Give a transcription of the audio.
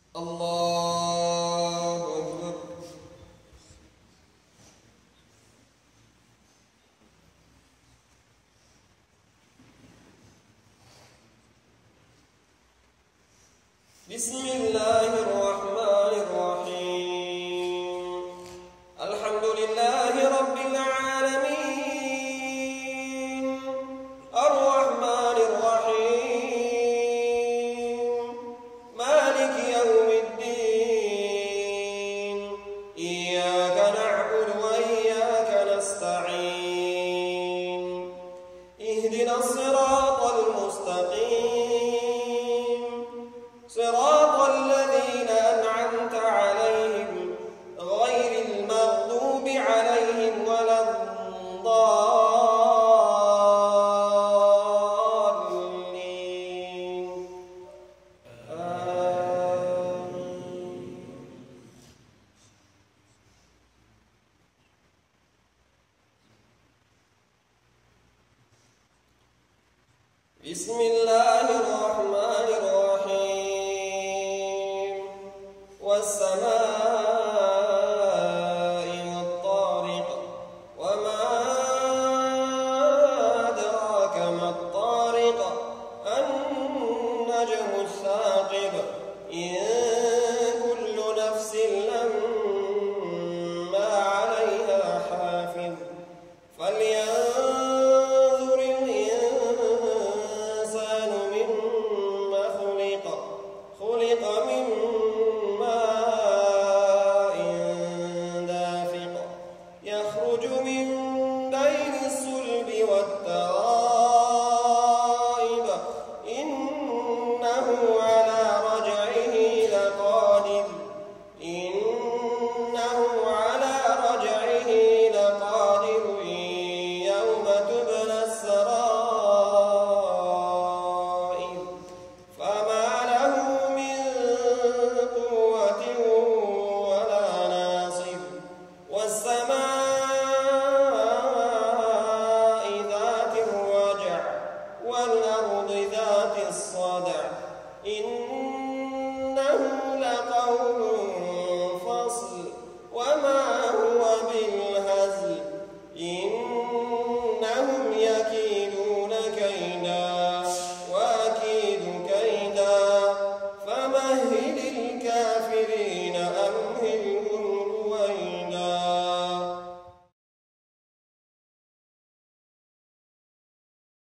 الله أكبر. بسم الله الرحمن الرحيم. الحمد لله رب العالمين الرحمن الرحيم مالك يوم الدين إياك نعبد وإياك نستعين اهدنا الصراط المستقيم صراط الذين أنعمت عليهم غير المغضوب عليهم ولا الضالين آمين. بسم الله الرحمن الرحيم والسماء والطارق وما أدراك ما الطارق النجم الثاقب إن كل نفس لما عليها حافظ فلينظر الإنسان مما خلق من ماء دافق يخرج من بين الصلب والترائب إنه على رجعه لقادر